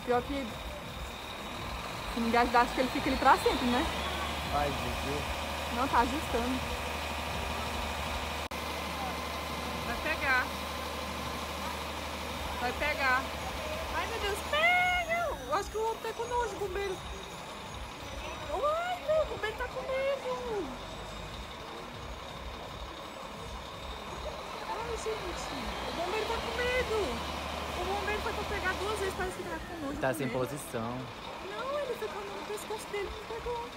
Pior que se ninguém ajudar, acho que ele fica ali pra sempre, né? Ai, Jesus. Não, tá ajustando. Vai pegar. Vai pegar. Ai, meu Deus, pega! Eu acho que o homem tá com nojo, o bombeiro. Ai, meu, o bombeiro tá com medo. Ai, gente, o bombeiro tá com medo. O bombeiro foi pra pegar 2 vezes, parece que tá com nojo. Tá sem posição. Não, ele foi com a mão no pescoço dele, não pegou.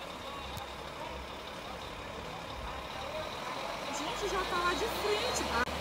Gente, já tá lá de frente, tá?